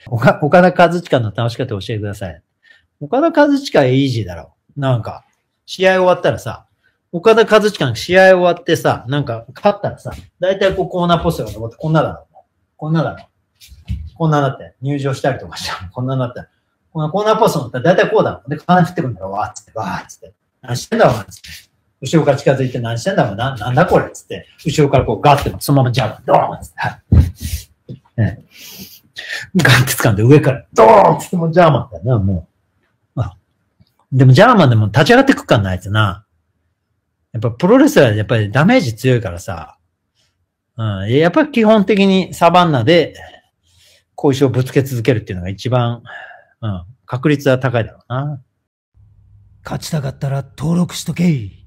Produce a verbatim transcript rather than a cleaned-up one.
岡岡田和親の倒し方教えてください。岡田和親はイージーだろ。なんか、試合終わったらさ、岡田和親の試合終わってさ、なんか勝ったらさ、だいたいこうコーナーポストが残ってこんなだろ。こんなだろ。こんなだって、入場したりとかしたら、こんなだったら、このコーナーポストのったらだいたいこうだろ。で、金振ってくるんだろ。わーっつって、わーっつって。何してんだお前っつって。後ろから近づいて何してんだお前な、なんだこれっつって。後ろからこうガッて、そのままジャブ、ドーンっつって。はい。ね、ガッて掴んで上からドーンっつってもジャーマンだよな、もう。あ、でもジャーマンでも立ち上がってくっかんないやつな。やっぱプロレスラーやっぱりダメージ強いからさ。うん。やっぱり基本的にサバンナで小石をぶつけ続けるっていうのが一番、うん。確率は高いだろうな。 勝ちたかったら登録しとけ。